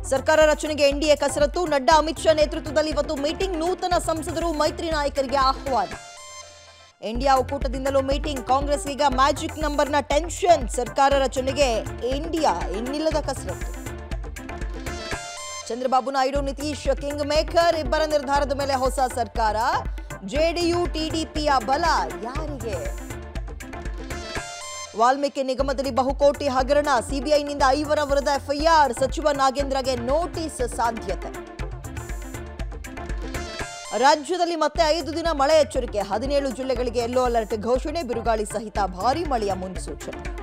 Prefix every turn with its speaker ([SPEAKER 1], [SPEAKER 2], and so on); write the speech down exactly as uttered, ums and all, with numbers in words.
[SPEAKER 1] ಸರ್ಕಾರ ರಚನೆಗೆ ಎನ್ಡಿಎ ಕಸರತ್ತು. ನಡ್ಡಾ ಅಮಿತ್ ಶಾ ನೇತೃತ್ವದಲ್ಲಿ ಇವತ್ತು ಮೀಟಿಂಗ್. ನೂತನ ಸಂಸದರು ಮೈತ್ರಿ ನಾಯಕರಿಗೆ ಆಹ್ವಾನ. India ಒಕ್ಕೂಟದಿಂದಲೂ meeting. ಕಾಂಗ್ರೆಸ್ ಈಗ ಮ್ಯಾಜಿಕ್ ನಂಬರ್ನ ಟೆನ್ಷನ್. ಸರ್ಕಾರ ರಚನೆಗೆ ಇಂಡಿಯಾ ಇನ್ನಿಲ್ಲದ ಕಸರತ್ತು. Chandrababu Naidu Nitish kingmaker. ಇಬ್ಬರ ನಿರ್ಧಾರದ ಮೇಲೆ ಹೊಸ ಸರ್ಕಾರ. ಜೆಡಿಯು ಟಿಡಿಪಿಯ ಬಲ ಯಾರಿಗೆ? ವಾಲ್ಮೀಕಿ ನಿಗಮದಲ್ಲಿ ಬಹುಕೋಟಿ ಹಗರಣ. ಸಿಬಿಐನಿಂದ ಐವರ ವಿರುದ್ಧ ಎಫ್ಐಆರ್. ಸಚಿವ ನಾಗೇಂದ್ರಗೆ ನೋಟಿಸ್ ಸಾಧ್ಯತೆ. ರಾಜ್ಯದಲ್ಲಿ ಮತ್ತೆ ಐದು ದಿನ ಮಳೆ ಎಚ್ಚರಿಕೆ. ಹದಿನೇಳು ಜಿಲ್ಲೆಗಳಿಗೆ ಯೆಲ್ಲೋ ಅಲರ್ಟ್ ಘೋಷಣೆ. ಬಿರುಗಾಳಿ ಸಹಿತ ಭಾರೀ ಮಳೆಯ ಮುನ್ಸೂಚನೆ.